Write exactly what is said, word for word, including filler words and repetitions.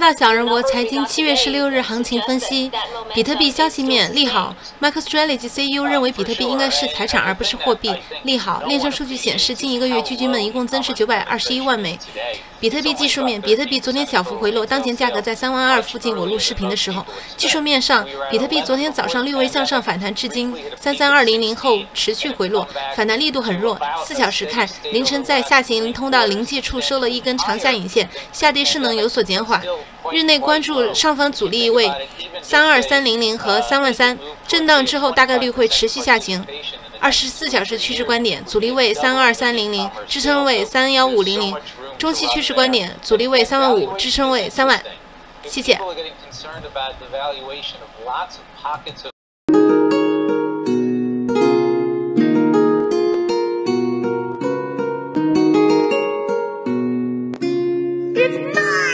到小人国财经七月十六日行情分析，比特币消息面利好 ，MicroStrategy C E O 认为比特币应该是财产而不是货币，利好。链上数据显示，近一个月巨军们一共增持九百二十一万枚。比特币技术面，比特币昨天小幅回落，当前价格在三万二附近。我录视频的时候，技术面上，比特币昨天早上略微向上反弹，至今三三二零零后持续回落，反弹力度很弱。四小时看，凌晨在下行通道临界处收了一根长下影线，下跌势能有所减缓。日内关注上方阻力位三二三零零和三万三，震荡之后大概率会持续下行。二十四小时趋势观点，阻力位三二三零零，支撑位三一五零零。中期趋势观点，阻力位三万五，支撑位三万。谢谢。 It's mine!